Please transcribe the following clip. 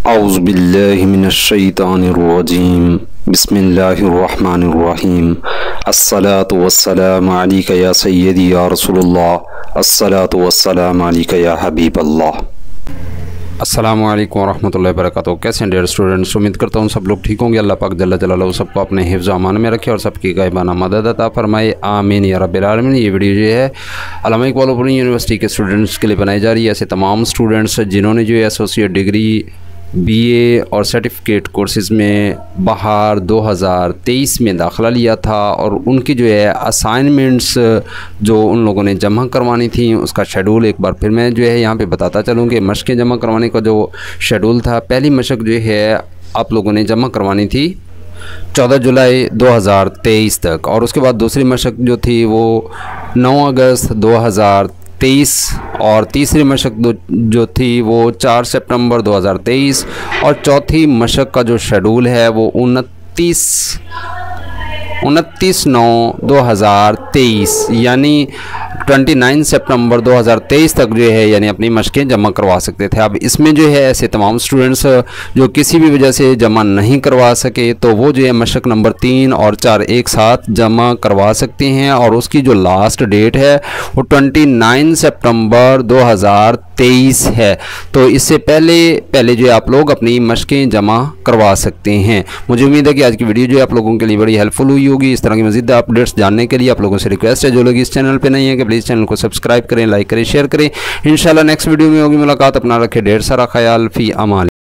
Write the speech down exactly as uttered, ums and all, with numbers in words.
औज़ुबिल्लाहि मिनश्शैतानिर्रजीम बिस्मिल्लाहिर्रहमानिर्रहीम अस्सलातु वस्सलामु अलैका या सय्यदी या रसूलल्लाह अस्सलातु वस्सलामु अलैका या हबीबल्लाह। अस्सलामु अलैकुम वरहमतुल्लाहि वबरकातुहू। कैसे हैं डियर स्टूडेंट्स? उम्मीद करता हूँ सब लोग ठीक होंगे। अल्लाह पाक जल्ल जलालहू सबको अपने हिफ्ज़ अमान में रखे और सबकी गायबाना मदद अता फरमाए, आमीन या रब्बिल आलमीन। ये वीडियो जो है अल्लामा इकबाल ओपन यूनिवर्सिटी के स्टूडेंट्स के लिए बनाई जा रही है। ऐसे तमाम स्टूडेंट्स जिन्होंने जो है एसोसिएट डिग्री, बीए और सर्टिफिकेट कोर्सेज़ में बाहर दो हज़ार तेईस में दाखिला लिया था और उनकी जो है असाइनमेंट्स जो उन लोगों ने जमा करवानी थी उसका शेड्यूल एक बार फिर मैं जो है यहाँ पे बताता चलूँ कि मशक़ें जमा करवाने का जो शेड्यूल था। पहली मशक़ जो है आप लोगों ने जमा करवानी थी चौदह जुलाई दो हज़ार तेईस तक, और उसके बाद दूसरी मशक़ जो थी वो नौ अगस्त दो हज़ार तेईस, और तीसरी मशक़ जो थी वो चार सितंबर दो हज़ार तेईस, और चौथी मशक़ का जो शेड्यूल है वो उनतीस उनतीस नौ दो हज़ार तेईस यानी उनतीस सितंबर दो हज़ार तेईस तक जो है यानी अपनी मशक़ें जमा करवा सकते थे। अब इसमें जो है ऐसे तमाम स्टूडेंट्स जो किसी भी वजह से जमा नहीं करवा सके तो वो जो है मशक़ नंबर तीन और चार एक साथ जमा करवा सकते हैं, और उसकी जो लास्ट डेट है वो उनतीस सितंबर दो हज़ार तेईस है। तो इससे पहले पहले जो आप लोग अपनी मशक़ें जमा करवा सकते हैं। मुझे उम्मीद है कि आज की वीडियो जो है आप लोगों के लिए बड़ी हेल्पफुल हुई होगी। इस तरह की मज़ीद अपडेट्स जानने के लिए आप लोगों से रिक्वेस्ट है, जो लोग इस चैनल पे नहीं है कि प्लीज़ चैनल को सब्सक्राइब करें, लाइक करें, शेयर करें। इंशाल्लाह नेक्स्ट वीडियो में होगी मुलाकात। अपना रखें ढेर सारा ख्याल। फ़ी अमान।